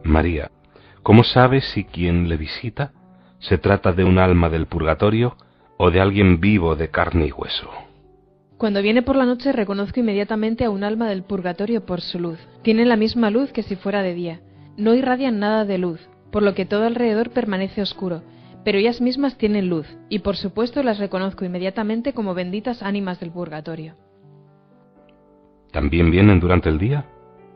María, ¿cómo sabe si quien le visita se trata de un alma del purgatorio o de alguien vivo de carne y hueso? Cuando viene por la noche reconozco inmediatamente a un alma del purgatorio por su luz. Tienen la misma luz que si fuera de día. No irradian nada de luz, por lo que todo alrededor permanece oscuro, pero ellas mismas tienen luz, y por supuesto las reconozco inmediatamente como benditas ánimas del purgatorio. ¿También vienen durante el día?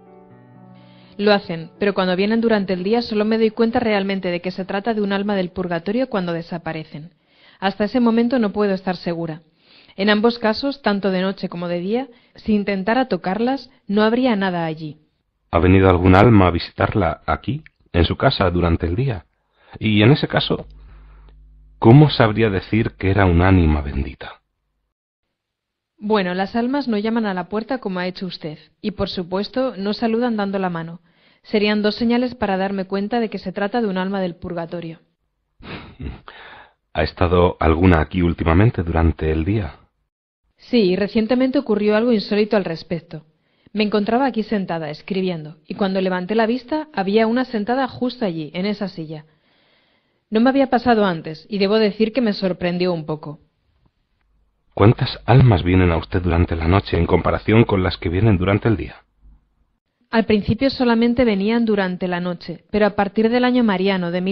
Lo hacen, pero cuando vienen durante el día solo me doy cuenta realmente de que se trata de un alma del purgatorio cuando desaparecen. Hasta ese momento no puedo estar segura. En ambos casos, tanto de noche como de día, si intentara tocarlas, no habría nada allí. ¿Ha venido algún alma a visitarla aquí, en su casa, durante el día? Y en ese caso, ¿cómo sabría decir que era un ánima bendita? Bueno, las almas no llaman a la puerta como ha hecho usted, y por supuesto no saludan dando la mano. Serían dos señales para darme cuenta de que se trata de un alma del purgatorio. ¿Ha estado alguna aquí últimamente durante el día? Sí, y recientemente ocurrió algo insólito al respecto. Me encontraba aquí sentada, escribiendo, y cuando levanté la vista había una sentada justo allí, en esa silla. No me había pasado antes, y debo decir que me sorprendió un poco. ¿Cuántas almas vienen a usted durante la noche en comparación con las que vienen durante el día? Al principio solamente venían durante la noche, pero a partir del año mariano de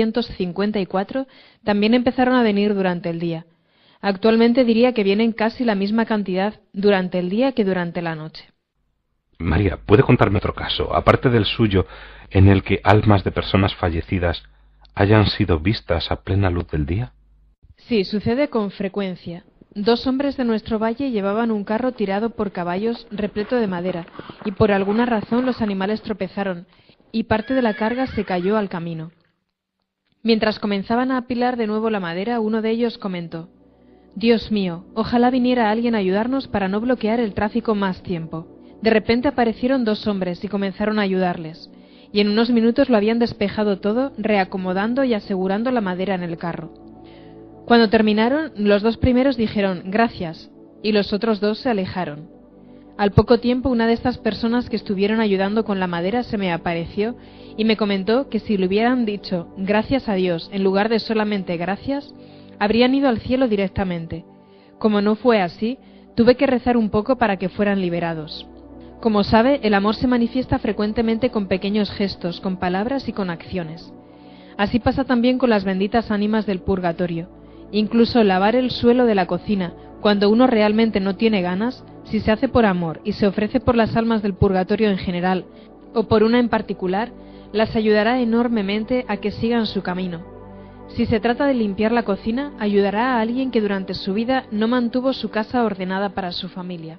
1954 también empezaron a venir durante el día. Actualmente diría que vienen casi la misma cantidad durante el día que durante la noche. María, ¿puede contarme otro caso, aparte del suyo, en el que almas de personas fallecidas hayan sido vistas a plena luz del día? Sí, sucede con frecuencia. Dos hombres de nuestro valle llevaban un carro tirado por caballos repleto de madera, y por alguna razón los animales tropezaron, y parte de la carga se cayó al camino. Mientras comenzaban a apilar de nuevo la madera, uno de ellos comentó: «Dios mío, ojalá viniera alguien a ayudarnos para no bloquear el tráfico más tiempo». De repente aparecieron dos hombres y comenzaron a ayudarles, y en unos minutos lo habían despejado todo, reacomodando y asegurando la madera en el carro. Cuando terminaron, los dos primeros dijeron «gracias», y los otros dos se alejaron. Al poco tiempo, una de estas personas que estuvieron ayudando con la madera se me apareció y me comentó que si le hubieran dicho «gracias a Dios» en lugar de solamente «gracias», habrían ido al cielo directamente. Como no fue así, tuve que rezar un poco para que fueran liberados. Como sabe, el amor se manifiesta frecuentemente con pequeños gestos, con palabras y con acciones. Así pasa también con las benditas ánimas del purgatorio. Incluso lavar el suelo de la cocina, cuando uno realmente no tiene ganas, si se hace por amor y se ofrece por las almas del purgatorio en general, o por una en particular, las ayudará enormemente a que sigan su camino. Si se trata de limpiar la cocina, ayudará a alguien que durante su vida no mantuvo su casa ordenada para su familia.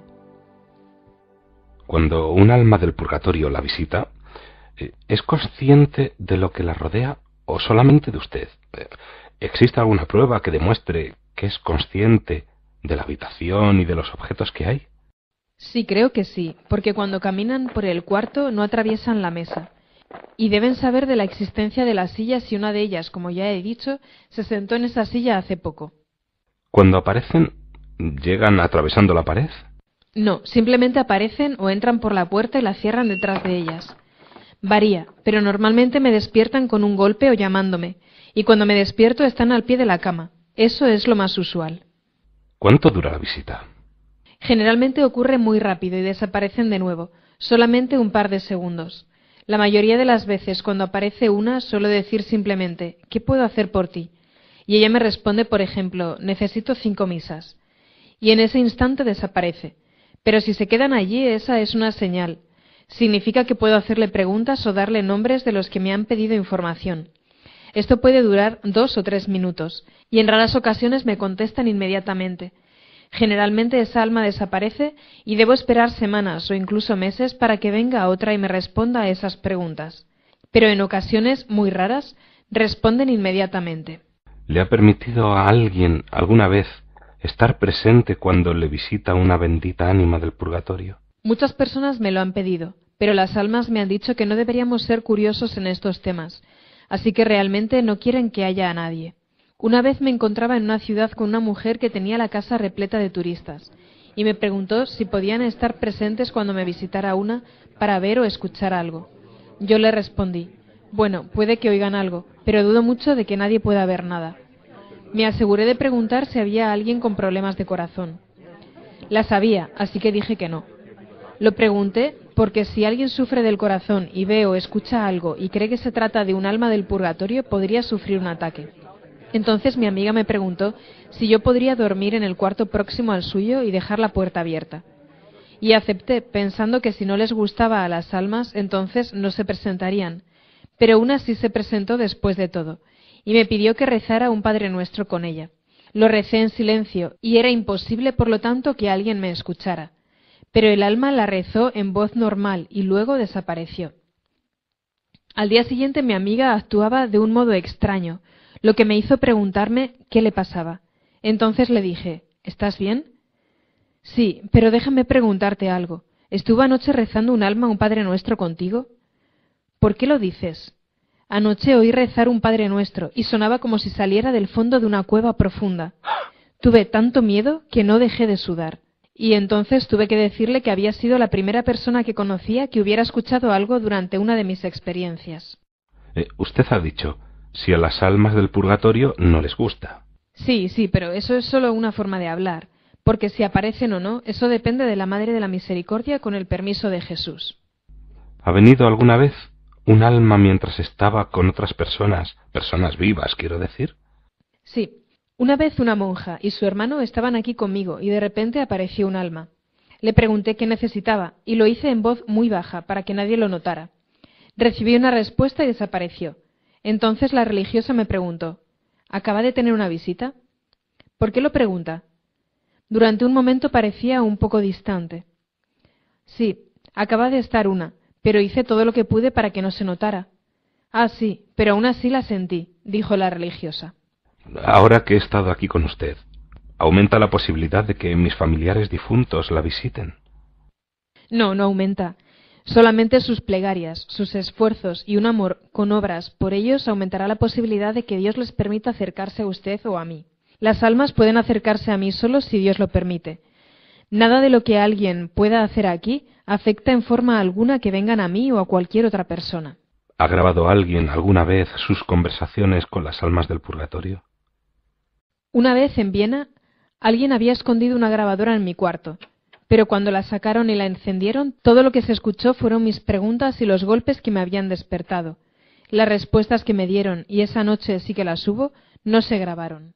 Cuando un alma del purgatorio la visita, ¿es consciente de lo que la rodea o solamente de usted? ¿Existe alguna prueba que demuestre que es consciente de la habitación y de los objetos que hay? Sí, creo que sí, porque cuando caminan por el cuarto no atraviesan la mesa. Y deben saber de la existencia de las sillas y una de ellas, como ya he dicho, se sentó en esa silla hace poco. Cuando aparecen, ¿llegan atravesando la pared? No, simplemente aparecen o entran por la puerta y la cierran detrás de ellas. Varía, pero normalmente me despiertan con un golpe o llamándome, y cuando me despierto están al pie de la cama. Eso es lo más usual. ¿Cuánto dura la visita? Generalmente ocurre muy rápido y desaparecen de nuevo, solamente un par de segundos. La mayoría de las veces cuando aparece una suelo decir simplemente «¿Qué puedo hacer por ti?». Y ella me responde, por ejemplo «Necesito 5 misas». Y en ese instante desaparece. Pero si se quedan allí, esa es una señal. Significa que puedo hacerle preguntas o darle nombres de los que me han pedido información. Esto puede durar 2 o 3 minutos, y en raras ocasiones me contestan inmediatamente. Generalmente esa alma desaparece y debo esperar semanas o incluso meses para que venga otra y me responda a esas preguntas. Pero en ocasiones muy raras responden inmediatamente. ¿Le ha permitido a alguien alguna vez estar presente cuando le visita una bendita ánima del purgatorio? Muchas personas me lo han pedido, pero las almas me han dicho que no deberíamos ser curiosos en estos temas, así que realmente no quieren que haya a nadie. Una vez me encontraba en una ciudad con una mujer que tenía la casa repleta de turistas, y me preguntó si podían estar presentes cuando me visitara una para ver o escuchar algo. Yo le respondí, Bueno, puede que oigan algo, pero dudo mucho de que nadie pueda ver nada. Me aseguré de preguntar si había alguien con problemas de corazón. Las había, así que dije que no. Lo pregunté porque si alguien sufre del corazón y ve o escucha algo y cree que se trata de un alma del purgatorio, podría sufrir un ataque. Entonces mi amiga me preguntó si yo podría dormir en el cuarto próximo al suyo y dejar la puerta abierta. Y acepté, pensando que si no les gustaba a las almas, entonces no se presentarían. Pero una sí se presentó después de todo, y me pidió que rezara un Padre Nuestro con ella. Lo recé en silencio, y era imposible, por lo tanto, que alguien me escuchara. Pero el alma la rezó en voz normal y luego desapareció. Al día siguiente mi amiga actuaba de un modo extraño, lo que me hizo preguntarme qué le pasaba. Entonces le dije, ¿estás bien? Sí, pero déjame preguntarte algo. ¿Estuvo anoche rezando un alma un Padre Nuestro contigo? ¿Por qué lo dices? Anoche oí rezar un Padre Nuestro y sonaba como si saliera del fondo de una cueva profunda. Tuve tanto miedo que no dejé de sudar. Y entonces tuve que decirle que había sido la primera persona que conocía que hubiera escuchado algo durante una de mis experiencias. Usted ha dicho, si a las almas del purgatorio no les gusta. Sí, pero eso es solo una forma de hablar, porque si aparecen o no, eso depende de la Madre de la Misericordia con el permiso de Jesús. ¿Ha venido alguna vez un alma mientras estaba con otras personas vivas, quiero decir? Sí. Una vez una monja y su hermano estaban aquí conmigo y de repente apareció un alma. Le pregunté qué necesitaba y lo hice en voz muy baja para que nadie lo notara. Recibí una respuesta y desapareció. Entonces la religiosa me preguntó, ¿acaba de tener una visita? ¿Por qué lo pregunta? Durante un momento parecía un poco distante. Sí, acaba de estar una, pero hice todo lo que pude para que no se notara. Ah, sí, pero aún así la sentí, dijo la religiosa. Ahora que he estado aquí con usted, ¿aumenta la posibilidad de que mis familiares difuntos la visiten? No, no aumenta. Solamente sus plegarias, sus esfuerzos y un amor con obras por ellos aumentará la posibilidad de que Dios les permita acercarse a usted o a mí. Las almas pueden acercarse a mí solo si Dios lo permite. Nada de lo que alguien pueda hacer aquí afecta en forma alguna que vengan a mí o a cualquier otra persona. ¿Ha grabado alguien alguna vez sus conversaciones con las almas del purgatorio? Una vez en Viena, alguien había escondido una grabadora en mi cuarto, pero cuando la sacaron y la encendieron, todo lo que se escuchó fueron mis preguntas y los golpes que me habían despertado. Las respuestas que me dieron, y esa noche sí que las hubo, no se grabaron.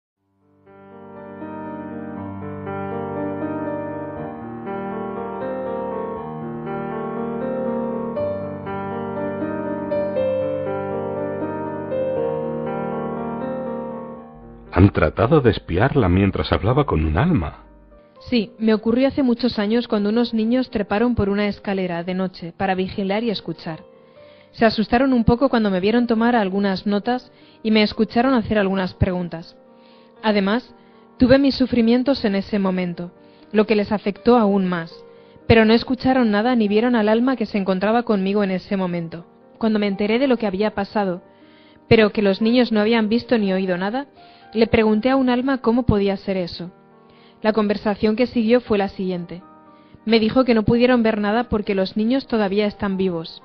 Han tratado de espiarla mientras hablaba con un alma. Sí, me ocurrió hace muchos años cuando unos niños treparon por una escalera de noche para vigilar y escuchar. Se asustaron un poco cuando me vieron tomar algunas notas y me escucharon hacer algunas preguntas. Además, tuve mis sufrimientos en ese momento, lo que les afectó aún más, pero no escucharon nada ni vieron al alma que se encontraba conmigo en ese momento. Cuando me enteré de lo que había pasado, pero que los niños no habían visto ni oído nada, le pregunté a un alma cómo podía ser eso. La conversación que siguió fue la siguiente. Me dijo que no pudieron ver nada porque los niños todavía están vivos.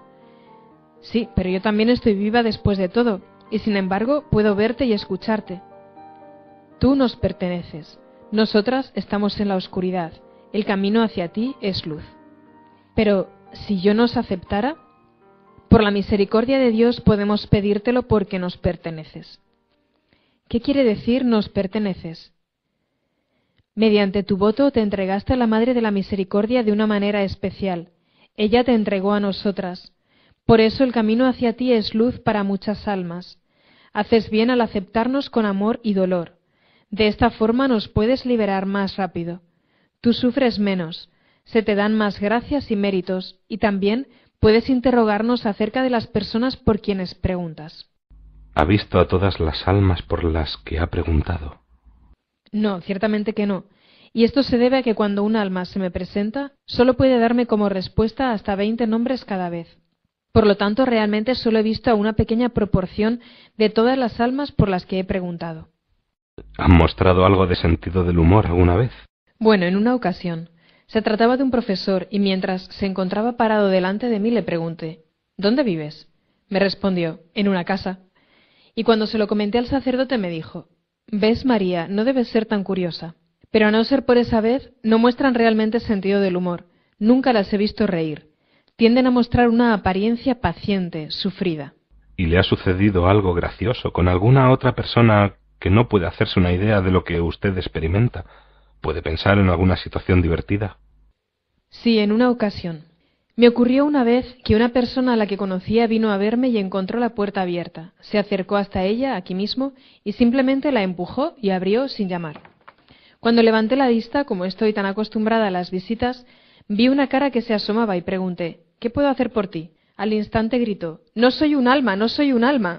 Sí, pero yo también estoy viva después de todo, y sin embargo puedo verte y escucharte. Tú nos perteneces. Nosotras estamos en la oscuridad. El camino hacia ti es luz. Pero, si yo nos aceptara, por la misericordia de Dios podemos pedírtelo porque nos perteneces. ¿Qué quiere decir nos perteneces? Mediante tu voto te entregaste a la Madre de la Misericordia de una manera especial. Ella te entregó a nosotras. Por eso el camino hacia ti es luz para muchas almas. Haces bien al aceptarnos con amor y dolor. De esta forma nos puedes liberar más rápido. Tú sufres menos, se te dan más gracias y méritos, y también puedes interrogarnos acerca de las personas por quienes preguntas. ¿Ha visto a todas las almas por las que ha preguntado? No, ciertamente que no. Y esto se debe a que cuando un alma se me presenta, solo puede darme como respuesta hasta 20 nombres cada vez. Por lo tanto, realmente solo he visto a una pequeña proporción de todas las almas por las que he preguntado. ¿Han mostrado algo de sentido del humor alguna vez? Bueno, en una ocasión. Se trataba de un profesor y mientras se encontraba parado delante de mí le pregunté, ¿dónde vives? me respondió, en una casa. Y cuando se lo comenté al sacerdote me dijo, «¿Ves, María, no debes ser tan curiosa». Pero a no ser por esa vez, no muestran realmente sentido del humor. Nunca las he visto reír. Tienden a mostrar una apariencia paciente, sufrida. ¿Y le ha sucedido algo gracioso con alguna otra persona que no puede hacerse una idea de lo que usted experimenta? ¿Puede pensar en alguna situación divertida? Sí, en una ocasión. Me ocurrió una vez que una persona a la que conocía vino a verme y encontró la puerta abierta. Se acercó hasta ella, aquí mismo, y simplemente la empujó y abrió sin llamar. Cuando levanté la vista, como estoy tan acostumbrada a las visitas, vi una cara que se asomaba y pregunté, «¿Qué puedo hacer por ti?». Al instante gritó, «No soy un alma, no soy un alma».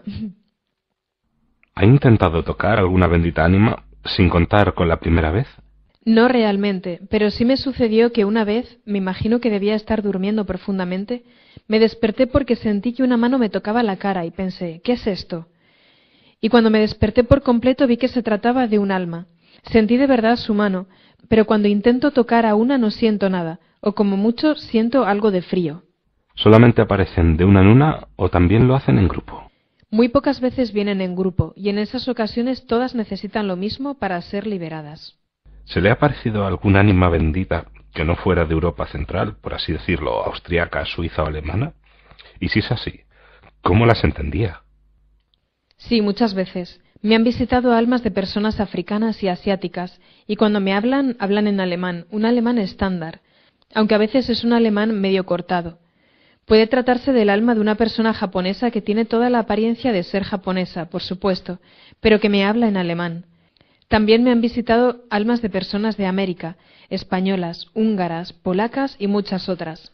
¿Ha intentado tocar alguna bendita ánima sin contar con la primera vez? No realmente, pero sí me sucedió que una vez, me imagino que debía estar durmiendo profundamente, me desperté porque sentí que una mano me tocaba la cara y pensé, ¿qué es esto? Y cuando me desperté por completo vi que se trataba de un alma. Sentí de verdad su mano, pero cuando intento tocar a una no siento nada, o como mucho siento algo de frío. ¿Solamente aparecen de una en una o también lo hacen en grupo? Muy pocas veces vienen en grupo, y en esas ocasiones todas necesitan lo mismo para ser liberadas. ¿Se le ha parecido algún ánima bendita que no fuera de Europa Central, por así decirlo, austriaca, suiza o alemana? Y si es así, ¿cómo las entendía? Sí, muchas veces. Me han visitado almas de personas africanas y asiáticas, y cuando me hablan, hablan en alemán, un alemán estándar, aunque a veces es un alemán medio cortado. Puede tratarse del alma de una persona japonesa que tiene toda la apariencia de ser japonesa, por supuesto, pero que me habla en alemán. También me han visitado almas de personas de América, españolas, húngaras, polacas y muchas otras.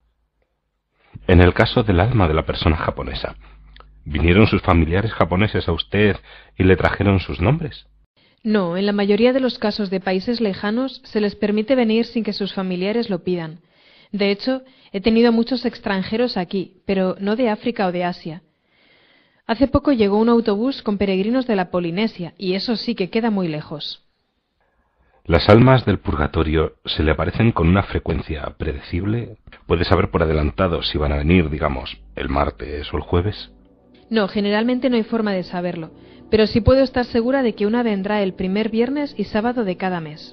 En el caso del alma de la persona japonesa, ¿vinieron sus familiares japoneses a usted y le trajeron sus nombres? No, en la mayoría de los casos de países lejanos se les permite venir sin que sus familiares lo pidan. De hecho, he tenido muchos extranjeros aquí, pero no de África o de Asia. Hace poco llegó un autobús con peregrinos de la Polinesia, y eso sí que queda muy lejos. ¿Las almas del purgatorio se le aparecen con una frecuencia predecible? ¿Puede saber por adelantado si van a venir, digamos, el martes o el jueves? No, generalmente no hay forma de saberlo, pero sí puedo estar segura de que una vendrá el primer viernes y sábado de cada mes.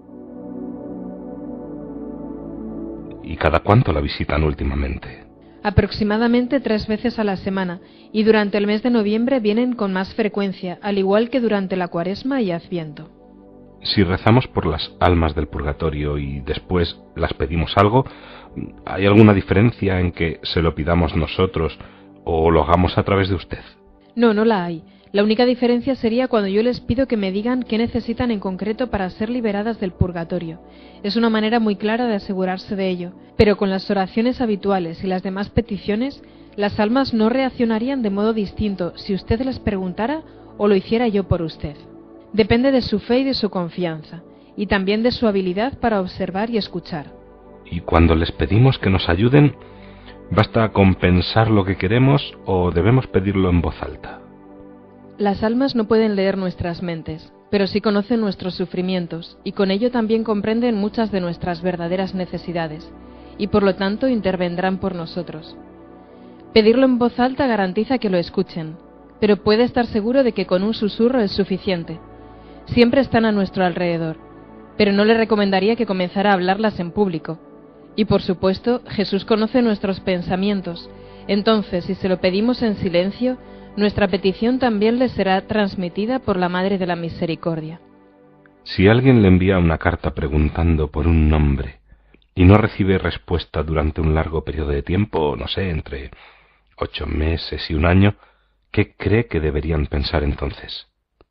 ¿Y cada cuánto la visitan últimamente? Aproximadamente 3 veces a la semana, y durante el mes de noviembre vienen con más frecuencia, al igual que durante la Cuaresma y Adviento. Si rezamos por las almas del purgatorio y después las pedimos algo, ¿hay alguna diferencia en que se lo pidamos nosotros o lo hagamos a través de usted? No, no la hay. La única diferencia sería cuando yo les pido que me digan qué necesitan en concreto para ser liberadas del purgatorio. Es una manera muy clara de asegurarse de ello, pero con las oraciones habituales y las demás peticiones, las almas no reaccionarían de modo distinto si usted les preguntara o lo hiciera yo por usted. Depende de su fe y de su confianza, y también de su habilidad para observar y escuchar. Y cuando les pedimos que nos ayuden, ¿basta con pensar lo que queremos o debemos pedirlo en voz alta? Las almas no pueden leer nuestras mentes, pero sí conocen nuestros sufrimientos, y con ello también comprenden muchas de nuestras verdaderas necesidades, y por lo tanto intervendrán por nosotros. Pedirlo en voz alta garantiza que lo escuchen, pero puede estar seguro de que con un susurro es suficiente. Siempre están a nuestro alrededor, pero no le recomendaría que comenzara a hablarlas en público. Y por supuesto, Jesús conoce nuestros pensamientos, entonces si se lo pedimos en silencio, nuestra petición también le será transmitida por la Madre de la Misericordia. Si alguien le envía una carta preguntando por un nombre y no recibe respuesta durante un largo periodo de tiempo, no sé, entre 8 meses y 1 año, ¿qué cree que deberían pensar entonces?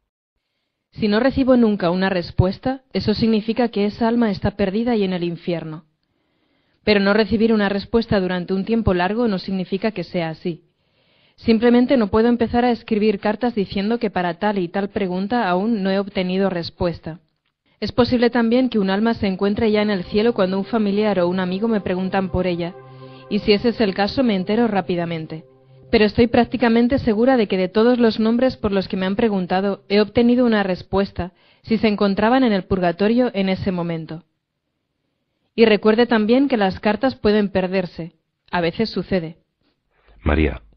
Si no recibo nunca una respuesta, eso significa que esa alma está perdida y en el infierno. Pero no recibir una respuesta durante un tiempo largo no significa que sea así. Simplemente no puedo empezar a escribir cartas diciendo que para tal y tal pregunta aún no he obtenido respuesta. Es posible también que un alma se encuentre ya en el cielo cuando un familiar o un amigo me preguntan por ella, y si ese es el caso me entero rápidamente. Pero estoy prácticamente segura de que de todos los nombres por los que me han preguntado he obtenido una respuesta si se encontraban en el purgatorio en ese momento. Y recuerde también que las cartas pueden perderse. A veces sucede. María,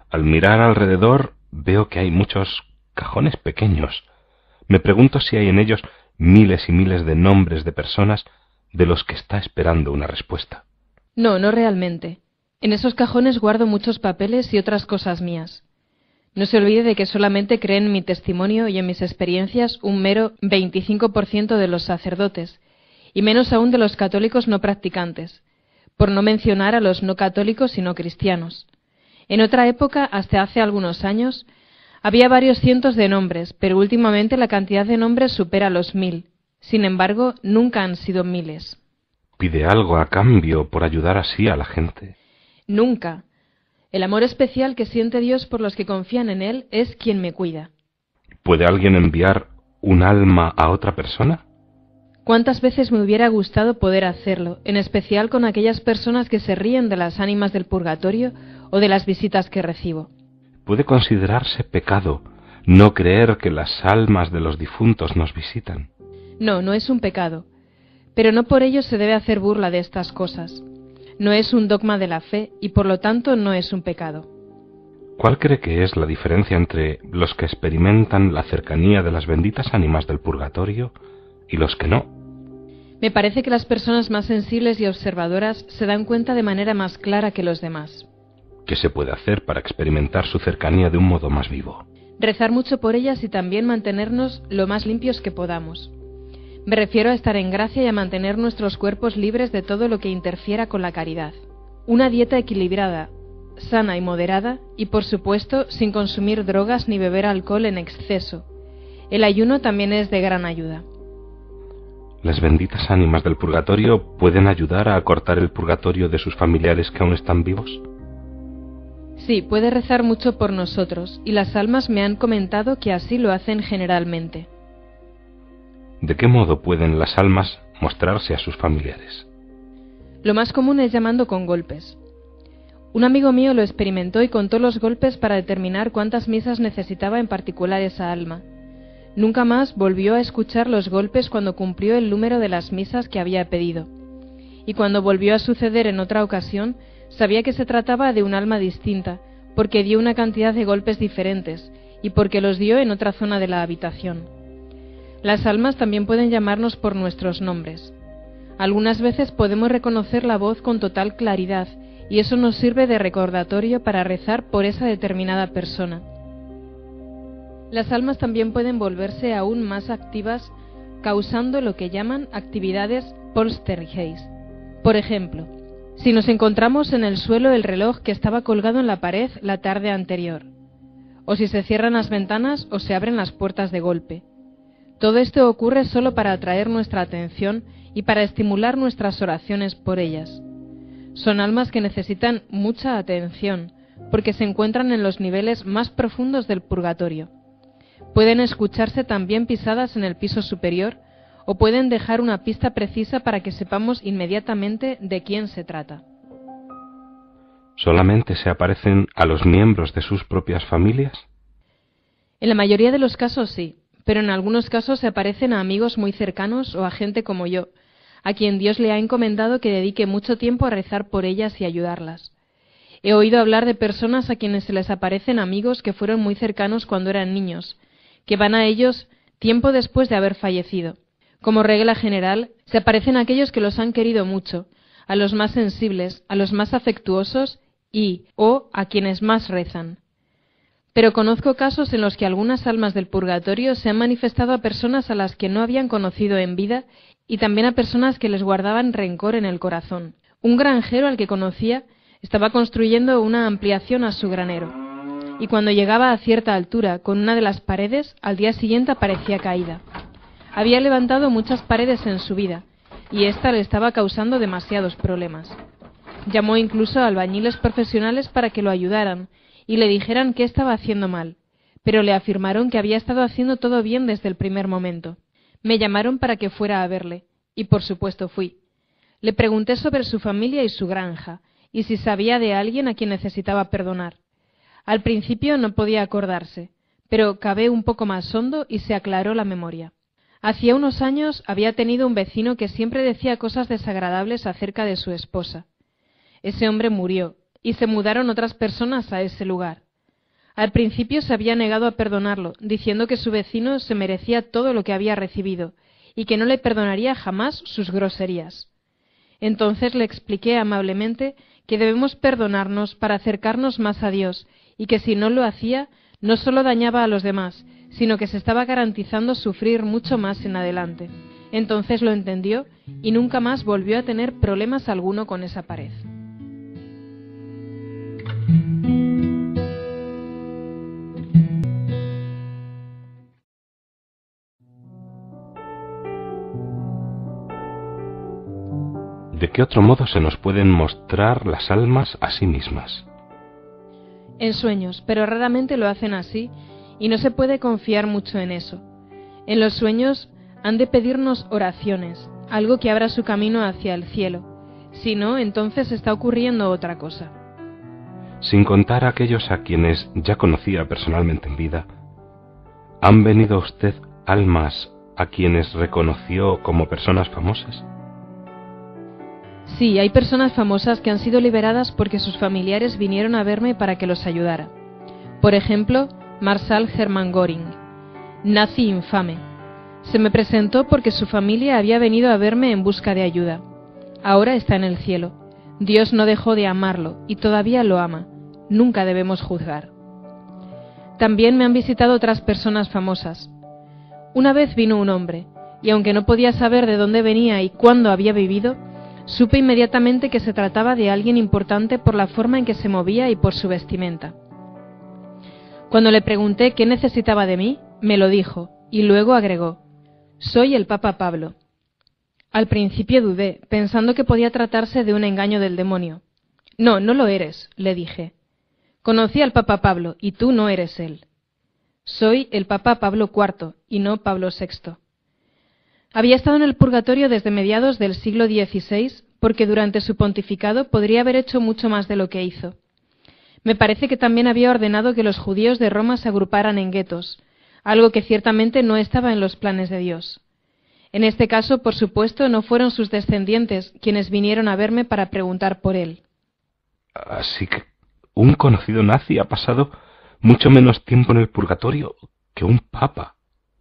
Al mirar alrededor veo que hay muchos cajones pequeños. Me pregunto si hay en ellos miles y miles de nombres de personas de los que está esperando una respuesta. No, no realmente. En esos cajones guardo muchos papeles y otras cosas mías. No se olvide de que solamente creen en mi testimonio y en mis experiencias un mero 25% de los sacerdotes, y menos aún de los católicos no practicantes, por no mencionar a los no católicos y no cristianos. En otra época, hasta hace algunos años, había varios cientos de nombres, pero últimamente la cantidad de nombres supera los 1000. Sin embargo, nunca han sido miles. ¿Pide algo a cambio por ayudar así a la gente? Nunca. El amor especial que siente Dios por los que confían en Él es quien me cuida. ¿Puede alguien enviar un alma a otra persona? ¿Cuántas veces me hubiera gustado poder hacerlo, en especial con aquellas personas que se ríen de las ánimas del purgatorio o de las visitas que recibo? ¿Puede considerarse pecado no creer que las almas de los difuntos nos visitan? No, no es un pecado, pero no por ello se debe hacer burla de estas cosas. No es un dogma de la fe y por lo tanto no es un pecado. ¿Cuál cree que es la diferencia entre los que experimentan la cercanía de las benditas ánimas del purgatorio y los que no? Me parece que las personas más sensibles y observadoras se dan cuenta de manera más clara que los demás. ¿Qué se puede hacer para experimentar su cercanía de un modo más vivo? Rezar mucho por ellas y también mantenernos lo más limpios que podamos. Me refiero a estar en gracia y a mantener nuestros cuerpos libres de todo lo que interfiera con la caridad. Una dieta equilibrada, sana y moderada, y por supuesto sin consumir drogas ni beber alcohol en exceso. El ayuno también es de gran ayuda. ¿Las benditas ánimas del purgatorio pueden ayudar a acortar el purgatorio de sus familiares que aún están vivos? Sí, puede rezar mucho por nosotros, y las almas me han comentado que así lo hacen generalmente. ¿De qué modo pueden las almas mostrarse a sus familiares? Lo más común es llamando con golpes. Un amigo mío lo experimentó y contó los golpes para determinar cuántas misas necesitaba en particular esa alma. Nunca más volvió a escuchar los golpes cuando cumplió el número de las misas que había pedido. Y cuando volvió a suceder en otra ocasión, sabía que se trataba de un alma distinta, porque dio una cantidad de golpes diferentes, y porque los dio en otra zona de la habitación. Las almas también pueden llamarnos por nuestros nombres. Algunas veces podemos reconocer la voz con total claridad, y eso nos sirve de recordatorio para rezar por esa determinada persona. Las almas también pueden volverse aún más activas, causando lo que llaman actividades poltergeist. Por ejemplo, si nos encontramos en el suelo el reloj que estaba colgado en la pared la tarde anterior, o si se cierran las ventanas o se abren las puertas de golpe. Todo esto ocurre solo para atraer nuestra atención y para estimular nuestras oraciones por ellas. Son almas que necesitan mucha atención, porque se encuentran en los niveles más profundos del purgatorio. Pueden escucharse también pisadas en el piso superior, o pueden dejar una pista precisa para que sepamos inmediatamente de quién se trata. ¿Solamente se aparecen a los miembros de sus propias familias? En la mayoría de los casos sí, pero en algunos casos se aparecen a amigos muy cercanos o a gente como yo, a quien Dios le ha encomendado que dedique mucho tiempo a rezar por ellas y ayudarlas. He oído hablar de personas a quienes se les aparecen amigos que fueron muy cercanos cuando eran niños, que van a ellos tiempo después de haber fallecido. Como regla general, se aparecen a aquellos que los han querido mucho, a los más sensibles, a los más afectuosos o a quienes más rezan. Pero conozco casos en los que algunas almas del purgatorio se han manifestado a personas a las que no habían conocido en vida y también a personas que les guardaban rencor en el corazón. Un granjero al que conocía estaba construyendo una ampliación a su granero, y cuando llegaba a cierta altura con una de las paredes, al día siguiente aparecía caída. Había levantado muchas paredes en su vida, y ésta le estaba causando demasiados problemas. Llamó incluso a albañiles profesionales para que lo ayudaran, y le dijeran qué estaba haciendo mal, pero le afirmaron que había estado haciendo todo bien desde el primer momento. Me llamaron para que fuera a verle, y por supuesto fui. Le pregunté sobre su familia y su granja, y si sabía de alguien a quien necesitaba perdonar. Al principio no podía acordarse, pero cavé un poco más hondo y se aclaró la memoria. Hacía unos años había tenido un vecino que siempre decía cosas desagradables acerca de su esposa. Ese hombre murió, y se mudaron otras personas a ese lugar. Al principio se había negado a perdonarlo, diciendo que su vecino se merecía todo lo que había recibido y que no le perdonaría jamás sus groserías. Entonces le expliqué amablemente que debemos perdonarnos para acercarnos más a Dios y que si no lo hacía, no solo dañaba a los demás, sino que se estaba garantizando sufrir mucho más en adelante. Entonces lo entendió y nunca más volvió a tener problemas alguno con esa pared. ¿De qué otro modo se nos pueden mostrar las almas a sí mismas? En sueños, pero raramente lo hacen así, y no se puede confiar mucho en eso. En los sueños han de pedirnos oraciones, algo que abra su camino hacia el cielo. Si no, entonces está ocurriendo otra cosa. Sin contar a aquellos a quienes ya conocía personalmente en vida, ¿han venido a usted almas a quienes reconoció como personas famosas? Sí, hay personas famosas que han sido liberadas porque sus familiares vinieron a verme para que los ayudara. Por ejemplo, Marshal Hermann Göring, nazi infame. Se me presentó porque su familia había venido a verme en busca de ayuda. Ahora está en el cielo. Dios no dejó de amarlo y todavía lo ama. Nunca debemos juzgar. También me han visitado otras personas famosas. Una vez vino un hombre, y aunque no podía saber de dónde venía y cuándo había vivido, supe inmediatamente que se trataba de alguien importante por la forma en que se movía y por su vestimenta. Cuando le pregunté qué necesitaba de mí, me lo dijo, y luego agregó: «Soy el Papa Pablo». Al principio dudé, pensando que podía tratarse de un engaño del demonio. «No, no lo eres», le dije. «Conocí al Papa Pablo, y tú no eres él. Soy el Papa Pablo IV, y no Pablo VI». Había estado en el purgatorio desde mediados del siglo XVI, porque durante su pontificado podría haber hecho mucho más de lo que hizo. Me parece que también había ordenado que los judíos de Roma se agruparan en guetos, algo que ciertamente no estaba en los planes de Dios. En este caso, por supuesto, no fueron sus descendientes quienes vinieron a verme para preguntar por él. Así que un conocido nazi ha pasado mucho menos tiempo en el purgatorio que un papa.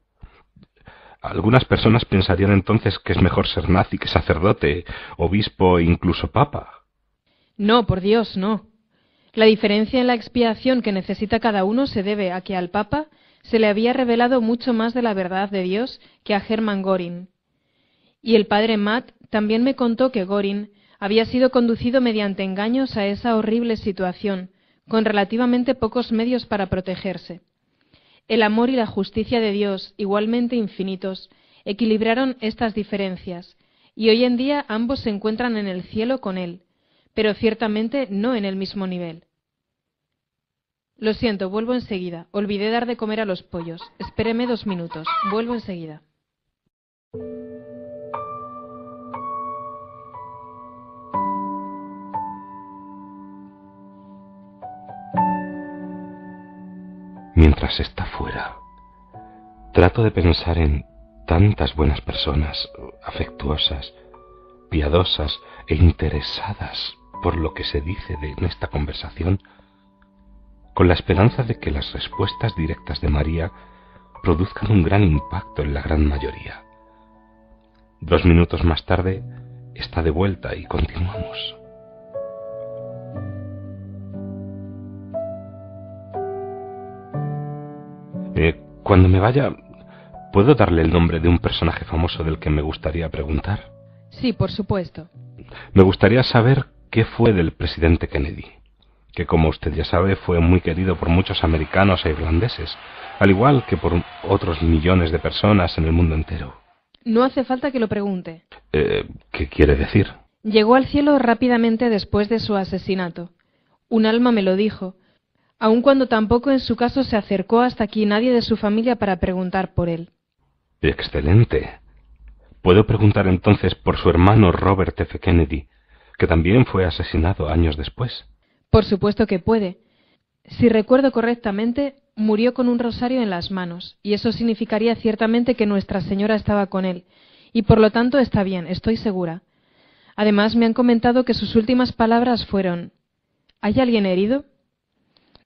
Algunas personas pensarían entonces que es mejor ser nazi que sacerdote, obispo e incluso papa. No, por Dios, no. La diferencia en la expiación que necesita cada uno se debe a que al papa se le había revelado mucho más de la verdad de Dios que a Hermann Göring. Y el padre Matt también me contó que Göring había sido conducido mediante engaños a esa horrible situación, con relativamente pocos medios para protegerse. El amor y la justicia de Dios, igualmente infinitos, equilibraron estas diferencias, y hoy en día ambos se encuentran en el cielo con Él, pero ciertamente no en el mismo nivel. Lo siento, vuelvo enseguida. Olvidé dar de comer a los pollos. Espéreme 2 minutos. Vuelvo enseguida. Mientras está fuera, trato de pensar en tantas buenas personas, afectuosas, piadosas e interesadas por lo que se dice en esta conversación, con la esperanza de que las respuestas directas de María produzcan un gran impacto en la gran mayoría. 2 minutos más tarde está de vuelta y continuamos. Cuando me vaya, ¿puedo darle el nombre de un personaje famoso del que me gustaría preguntar? Sí, por supuesto. Me gustaría saber qué fue del presidente Kennedy, que como usted ya sabe fue muy querido por muchos americanos e irlandeses, al igual que por otros millones de personas en el mundo entero. No hace falta que lo pregunte. ¿Qué quiere decir? Llegó al cielo rápidamente después de su asesinato. Un alma me lo dijo, aun cuando tampoco en su caso se acercó hasta aquí nadie de su familia para preguntar por él. Excelente. ¿Puedo preguntar entonces por su hermano Robert F. Kennedy, que también fue asesinado años después? Por supuesto que puede. Si recuerdo correctamente, murió con un rosario en las manos, y eso significaría ciertamente que Nuestra Señora estaba con él, y por lo tanto está bien, estoy segura. Además, me han comentado que sus últimas palabras fueron: ¿hay alguien herido?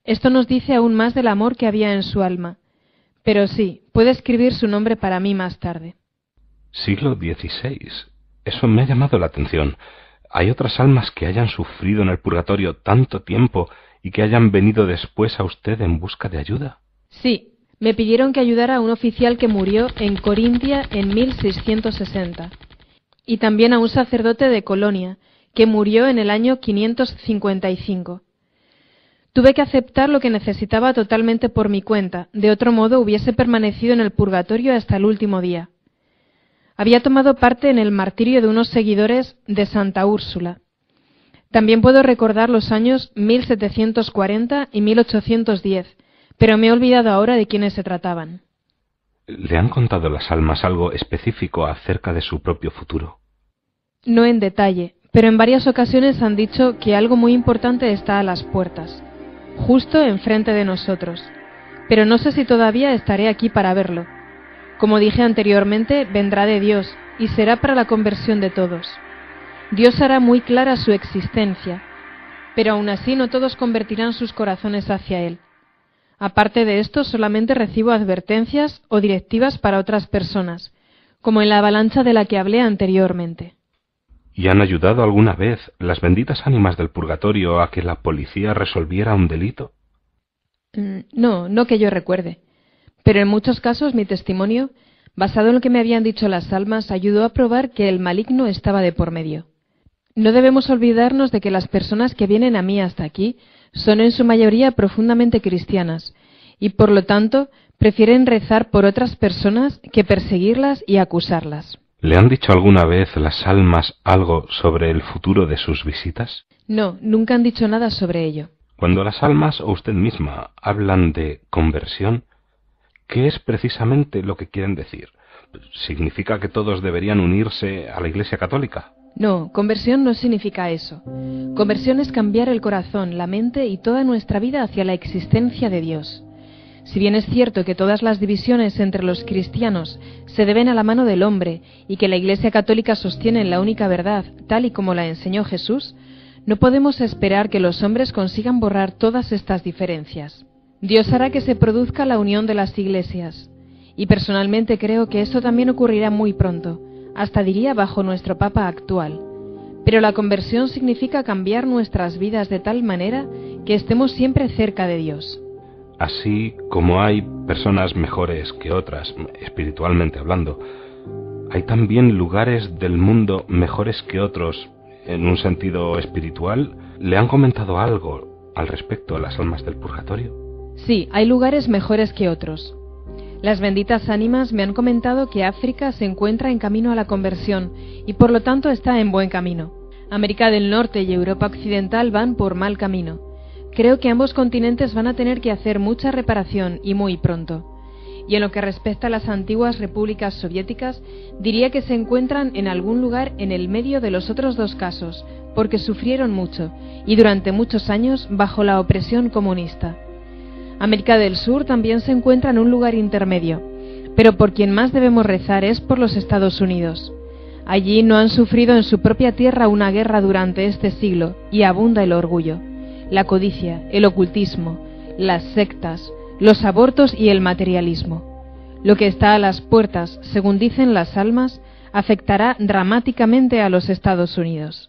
Esto nos dice aún más del amor que había en su alma. Pero sí, puede escribir su nombre para mí más tarde. Siglo XVI. Eso me ha llamado la atención. ¿Hay otras almas que hayan sufrido en el purgatorio tanto tiempo y que hayan venido después a usted en busca de ayuda? Sí, me pidieron que ayudara a un oficial que murió en Corintia en 1660, y también a un sacerdote de Colonia, que murió en el año 555. Tuve que aceptar lo que necesitaba totalmente por mi cuenta, de otro modo hubiese permanecido en el purgatorio hasta el último día. Había tomado parte en el martirio de unos seguidores de Santa Úrsula. También puedo recordar los años 1740 y 1810, pero me he olvidado ahora de quiénes se trataban. ¿Le han contado las almas algo específico acerca de su propio futuro? No en detalle, pero en varias ocasiones han dicho que algo muy importante está a las puertas, justo enfrente de nosotros, pero no sé si todavía estaré aquí para verlo. Como dije anteriormente, vendrá de Dios y será para la conversión de todos. Dios hará muy clara su existencia, pero aún así no todos convertirán sus corazones hacia Él. Aparte de esto, solamente recibo advertencias o directivas para otras personas, como en la avalancha de la que hablé anteriormente. ¿Y han ayudado alguna vez las benditas ánimas del purgatorio a que la policía resolviera un delito? No que yo recuerde. Pero en muchos casos mi testimonio, basado en lo que me habían dicho las almas, ayudó a probar que el maligno estaba de por medio. No debemos olvidarnos de que las personas que vienen a mí hasta aquí son en su mayoría profundamente cristianas y, por lo tanto, prefieren rezar por otras personas que perseguirlas y acusarlas. ¿Le han dicho alguna vez las almas algo sobre el futuro de sus visitas? No, nunca han dicho nada sobre ello. Cuando las almas o usted misma hablan de conversión, ¿qué es precisamente lo que quieren decir? ¿Significa que todos deberían unirse a la Iglesia Católica? No, conversión no significa eso. Conversión es cambiar el corazón, la mente y toda nuestra vida hacia la existencia de Dios. Si bien es cierto que todas las divisiones entre los cristianos se deben a la mano del hombre y que la Iglesia Católica sostiene la única verdad, tal y como la enseñó Jesús, no podemos esperar que los hombres consigan borrar todas estas diferencias. Dios hará que se produzca la unión de las iglesias, y personalmente creo que eso también ocurrirá muy pronto, hasta diría bajo nuestro Papa actual. Pero la conversión significa cambiar nuestras vidas de tal manera que estemos siempre cerca de Dios. Así como hay personas mejores que otras, espiritualmente hablando, hay también lugares del mundo mejores que otros en un sentido espiritual. ¿Le han comentado algo al respecto a las almas del purgatorio? Sí, hay lugares mejores que otros. Las benditas ánimas me han comentado que África se encuentra en camino a la conversión y por lo tanto está en buen camino. América del Norte y Europa Occidental van por mal camino. Creo que ambos continentes van a tener que hacer mucha reparación y muy pronto. Y en lo que respecta a las antiguas repúblicas soviéticas, diría que se encuentran en algún lugar en el medio de los otros dos casos, porque sufrieron mucho y durante muchos años bajo la opresión comunista. América del Sur también se encuentra en un lugar intermedio, pero por quien más debemos rezar es por los Estados Unidos. Allí no han sufrido en su propia tierra una guerra durante este siglo y abunda el orgullo, la codicia, el ocultismo, las sectas, los abortos y el materialismo. Lo que está a las puertas, según dicen las almas, afectará dramáticamente a los Estados Unidos.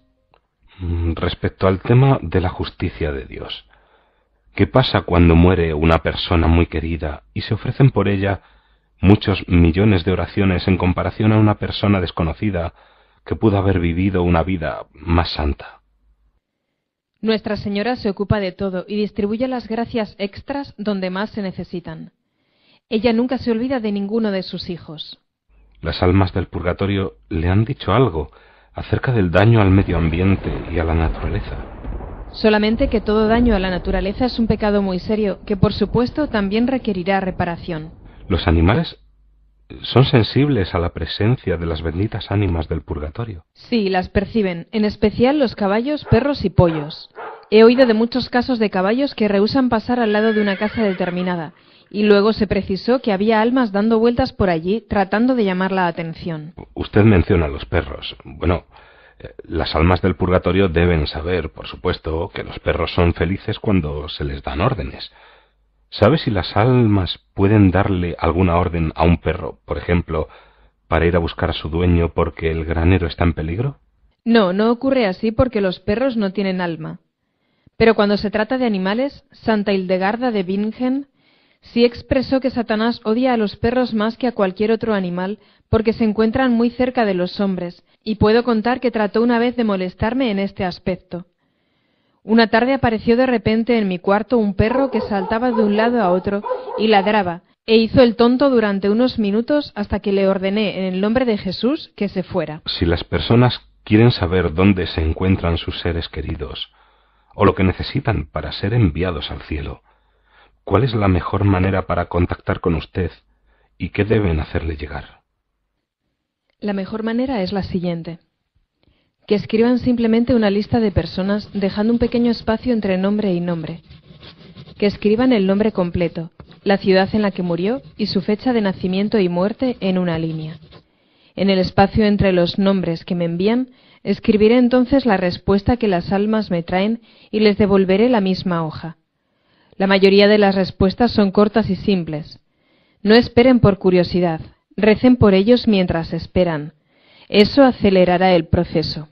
Respecto al tema de la justicia de Dios, ¿qué pasa cuando muere una persona muy querida y se ofrecen por ella muchos millones de oraciones en comparación a una persona desconocida que pudo haber vivido una vida más santa? Nuestra Señora se ocupa de todo y distribuye las gracias extras donde más se necesitan. Ella nunca se olvida de ninguno de sus hijos. ¿Las almas del purgatorio le han dicho algo acerca del daño al medio ambiente y a la naturaleza? Solamente que todo daño a la naturaleza es un pecado muy serio, que por supuesto también requerirá reparación. ¿Los animales son sensibles a la presencia de las benditas ánimas del purgatorio? Sí, las perciben, en especial los caballos, perros y pollos. He oído de muchos casos de caballos que rehúsan pasar al lado de una casa determinada, y luego se precisó que había almas dando vueltas por allí tratando de llamar la atención. Usted menciona a los perros. Bueno, Las almas del purgatorio deben saber, por supuesto, que los perros son felices cuando se les dan órdenes. ¿Sabe si las almas pueden darle alguna orden a un perro, por ejemplo, para ir a buscar a su dueño porque el granero está en peligro? No, no ocurre así porque los perros no tienen alma. Pero cuando se trata de animales, Santa Hildegarda de Bingen sí expresó que Satanás odia a los perros más que a cualquier otro animal porque se encuentran muy cerca de los hombres, y puedo contar que trató una vez de molestarme en este aspecto. Una tarde apareció de repente en mi cuarto un perro que saltaba de un lado a otro y ladraba, e hizo el tonto durante unos minutos hasta que le ordené en el nombre de Jesús que se fuera. Si las personas quieren saber dónde se encuentran sus seres queridos, o lo que necesitan para ser enviados al cielo, ¿cuál es la mejor manera para contactar con usted y qué deben hacerle llegar? La mejor manera es la siguiente: que escriban simplemente una lista de personas dejando un pequeño espacio entre nombre y nombre. Que escriban el nombre completo, la ciudad en la que murió y su fecha de nacimiento y muerte en una línea. En el espacio entre los nombres que me envían, escribiré entonces la respuesta que las almas me traen y les devolveré la misma hoja. La mayoría de las respuestas son cortas y simples. No esperen por curiosidad, recen por ellos mientras esperan. Eso acelerará el proceso.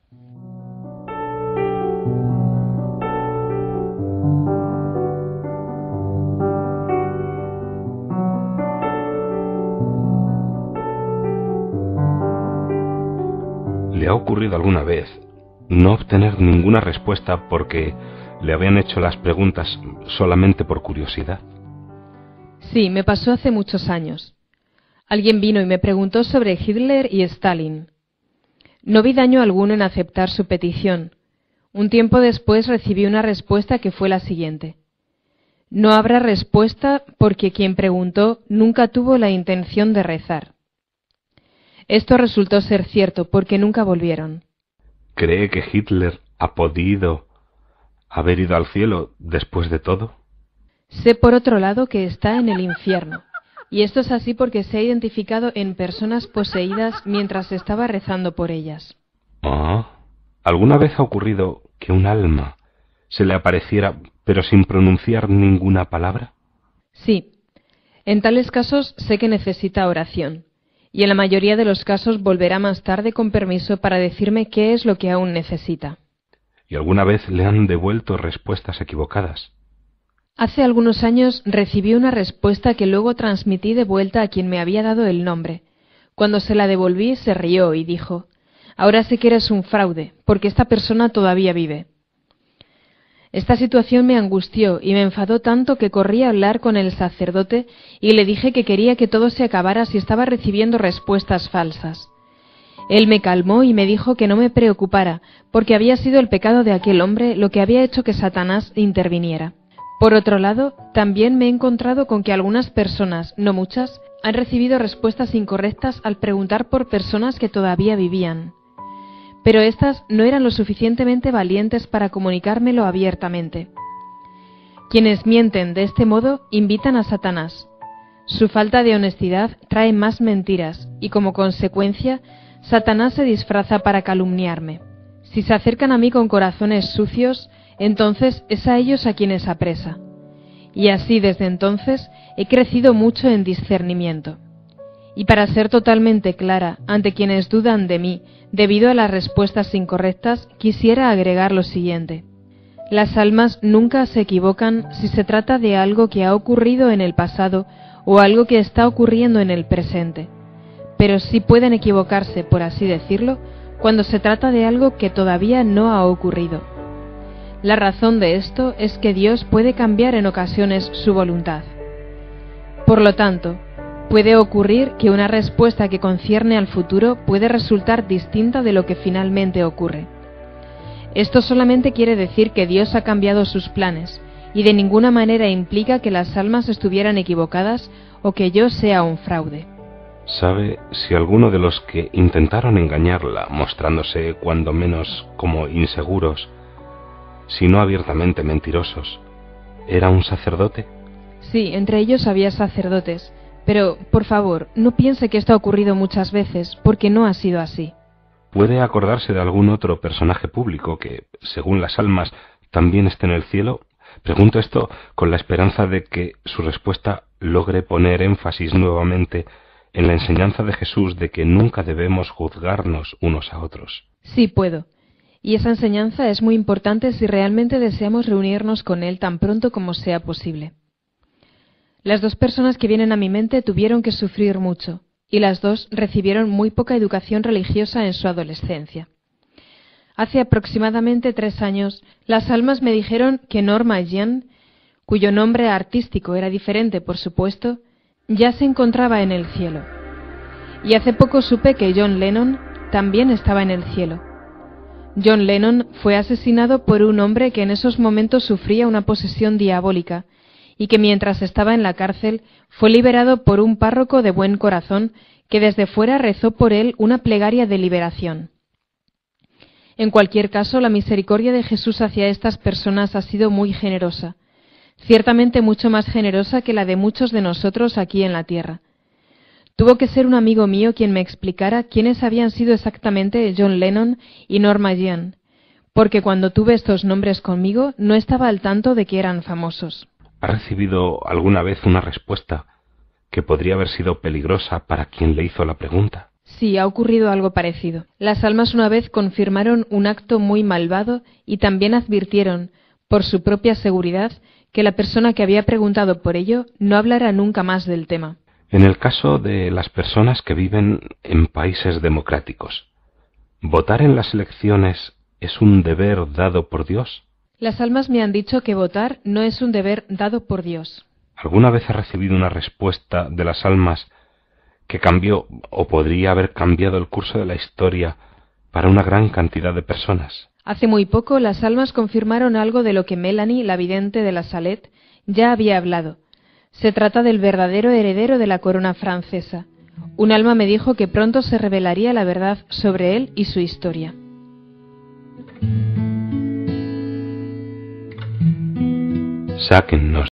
¿Le ha ocurrido alguna vez no obtener ninguna respuesta porque le habían hecho las preguntas solamente por curiosidad? Sí, me pasó hace muchos años. Alguien vino y me preguntó sobre Hitler y Stalin. No vi daño alguno en aceptar su petición. Un tiempo después recibí una respuesta que fue la siguiente: no habrá respuesta porque quien preguntó nunca tuvo la intención de rezar. Esto resultó ser cierto porque nunca volvieron. ¿Cree que Hitler ha podido haber ido al cielo después de todo? Sé por otro lado que está en el infierno, y esto es así porque se ha identificado en personas poseídas mientras estaba rezando por ellas. ¿Alguna vez ha ocurrido que un alma se le apareciera pero sin pronunciar ninguna palabra? Sí, en tales casos sé que necesita oración, y en la mayoría de los casos volverá más tarde con permiso para decirme qué es lo que aún necesita. ¿Y alguna vez le han devuelto respuestas equivocadas? Hace algunos años recibí una respuesta que luego transmití de vuelta a quien me había dado el nombre. Cuando se la devolví se rió y dijo: ahora sé que eres un fraude, porque esta persona todavía vive. Esta situación me angustió y me enfadó tanto que corrí a hablar con el sacerdote y le dije que quería que todo se acabara si estaba recibiendo respuestas falsas. Él me calmó y me dijo que no me preocupara, porque había sido el pecado de aquel hombre lo que había hecho que Satanás interviniera. Por otro lado, también me he encontrado con que algunas personas, no muchas, han recibido respuestas incorrectas al preguntar por personas que todavía vivían. Pero éstas no eran lo suficientemente valientes para comunicármelo abiertamente. Quienes mienten de este modo invitan a Satanás. Su falta de honestidad trae más mentiras y, como consecuencia, Satanás se disfraza para calumniarme. Si se acercan a mí con corazones sucios, entonces es a ellos a quienes apresa. Y así desde entonces he crecido mucho en discernimiento. Y para ser totalmente clara ante quienes dudan de mí debido a las respuestas incorrectas, quisiera agregar lo siguiente: las almas nunca se equivocan si se trata de algo que ha ocurrido en el pasado o algo que está ocurriendo en el presente, pero sí pueden equivocarse, por así decirlo, cuando se trata de algo que todavía no ha ocurrido. La razón de esto es que Dios puede cambiar en ocasiones su voluntad. Por lo tanto, puede ocurrir que una respuesta que concierne al futuro puede resultar distinta de lo que finalmente ocurre. Esto solamente quiere decir que Dios ha cambiado sus planes, y de ninguna manera implica que las almas estuvieran equivocadas o que yo sea un fraude. ¿Sabe si alguno de los que intentaron engañarla, mostrándose cuando menos como inseguros, si no abiertamente mentirosos, era un sacerdote? Sí, entre ellos había sacerdotes, pero, por favor, no piense que esto ha ocurrido muchas veces, porque no ha sido así. ¿Puede acordarse de algún otro personaje público que, según las almas, también esté en el cielo? Pregunto esto con la esperanza de que su respuesta logre poner énfasis nuevamente en la enseñanza de Jesús de que nunca debemos juzgarnos unos a otros. Sí, puedo. Y esa enseñanza es muy importante si realmente deseamos reunirnos con Él tan pronto como sea posible. Las dos personas que vienen a mi mente tuvieron que sufrir mucho, y las dos recibieron muy poca educación religiosa en su adolescencia. Hace aproximadamente 3 años, las almas me dijeron que Norma Jean, cuyo nombre artístico era diferente, por supuesto, ya se encontraba en el cielo. Y hace poco supe que John Lennon también estaba en el cielo. John Lennon fue asesinado por un hombre que en esos momentos sufría una posesión diabólica y que mientras estaba en la cárcel fue liberado por un párroco de buen corazón que desde fuera rezó por él una plegaria de liberación. En cualquier caso, la misericordia de Jesús hacia estas personas ha sido muy generosa, ciertamente mucho más generosa que la de muchos de nosotros aquí en la tierra. Tuvo que ser un amigo mío quien me explicara quiénes habían sido exactamente John Lennon y Norma Jean, porque cuando tuve estos nombres conmigo no estaba al tanto de que eran famosos. ¿Ha recibido alguna vez una respuesta que podría haber sido peligrosa para quien le hizo la pregunta? Sí, ha ocurrido algo parecido. Las almas una vez confirmaron un acto muy malvado y también advirtieron, por su propia seguridad, que la persona que había preguntado por ello no hablara nunca más del tema. En el caso de las personas que viven en países democráticos, ¿votar en las elecciones es un deber dado por Dios? Las almas me han dicho que votar no es un deber dado por Dios. ¿Alguna vez ha recibido una respuesta de las almas que cambió o podría haber cambiado el curso de la historia para una gran cantidad de personas? Hace muy poco las almas confirmaron algo de lo que Melanie, la vidente de la Salet, ya había hablado. Se trata del verdadero heredero de la corona francesa. Un alma me dijo que pronto se revelaría la verdad sobre él y su historia. Sáquennos